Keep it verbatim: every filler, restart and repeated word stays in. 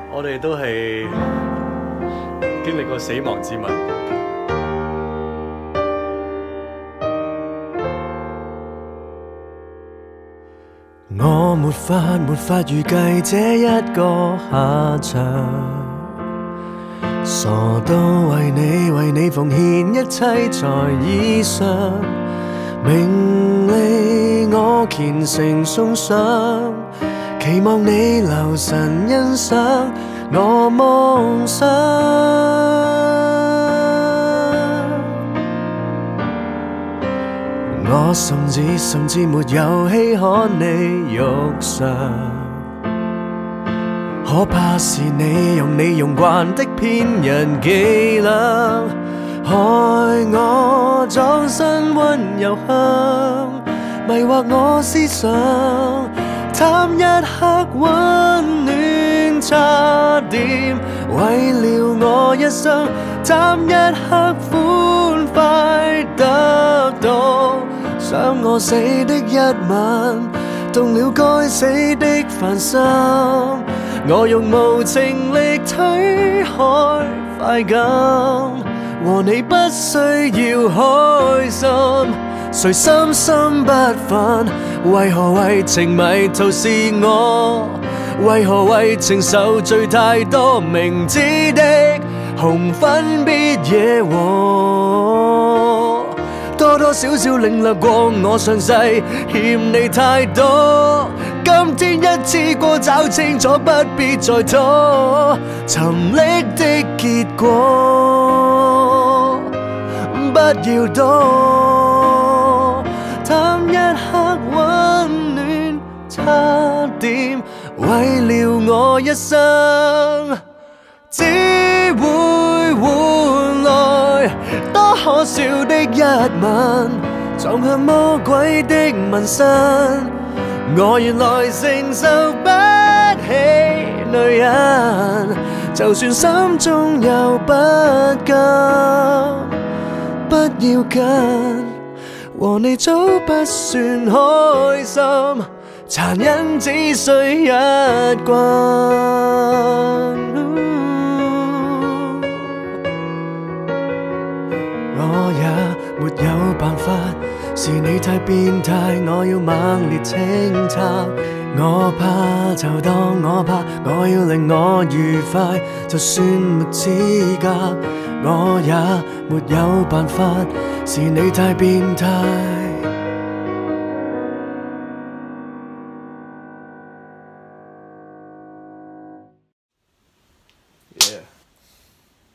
我哋都係經歷過死亡之吻。 我沒法沒法預計這一個下場，傻到為你為你奉獻一切才以上，名利我虔誠送上，期望你留神欣賞我夢想。我甚至甚至沒有稀罕你肉償，可怕是你用你用慣的騙人伎倆，害我裝身溫柔鄉，迷惑我思想，貪一刻溫暖，差點毀了我一生，貪一刻歡快得到。想我死的一晚，動了該死的凡心，我用無情力推開快感，和你不需要開心，誰深深不忿？為何為情迷途是我？為何為情受罪太多？明知的紅粉必惹禍，多多少少領略過我上世欠你太多，今天一次過找清楚，不必再拖，沉溺的結果不要多，貪一刻溫暖，差點毀了我一生，只會換來多可笑的一吻，撞向魔鬼的紋身，我原來承受不起女人，就算心中有不甘，不要緊，和你早不算開心，殘忍只需一棍。我也沒有辦法，是你太變態，我要猛烈清拆。我怕就當我怕，我要令我愉快，就算沒資格，我也沒有辦法，是你太變態。